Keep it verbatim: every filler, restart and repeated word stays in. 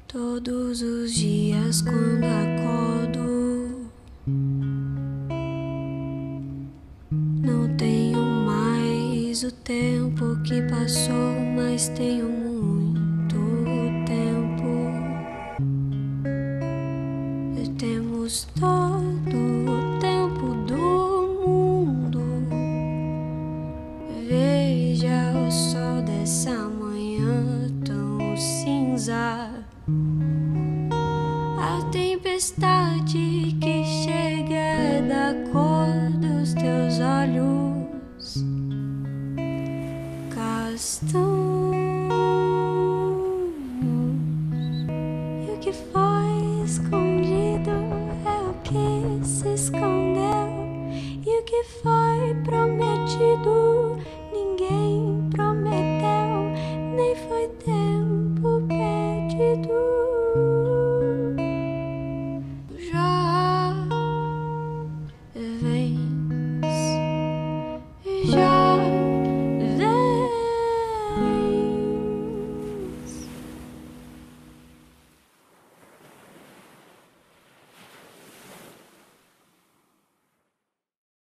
Todos os dias quando acordo, não tenho mais o tempo que passou, mas tenho muito tempo. E temos todo o tempo do mundo. Veja o sol dessa manhã tão cinza, a tempestade que chega da cor dos teus olhos castanhos. E o que faz